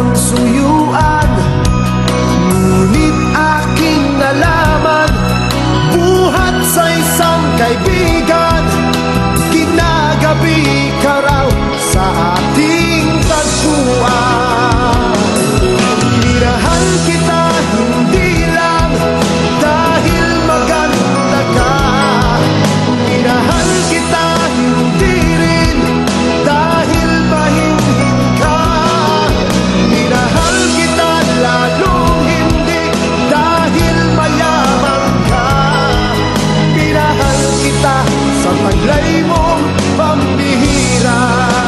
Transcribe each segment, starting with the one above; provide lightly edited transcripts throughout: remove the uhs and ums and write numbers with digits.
suyuan. Ngunit aking nalaman, buhat sa isang kaibigan, ginagabi ka raw sa ating tagpuan. Minahal kita hindi lang dahil maganda ka, minahal kita hindi rin dahil mahinhin ka, minahal kita lalong hindi dahil mayaman ka, minahal kita sa taglay mong pambihira.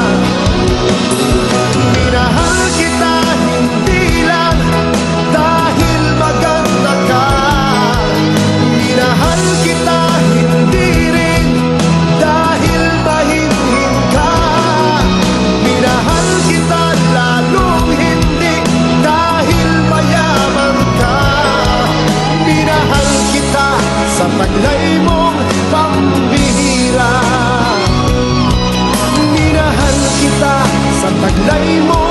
Minahal kita hindi lang dahil maganda ka, minahal kita hindi rin dahil mahinhin ka, minahal kita lalong hindi dahil mayaman ka, minahal kita sa taglay mong pambihira. Minahal kita sa taglay mo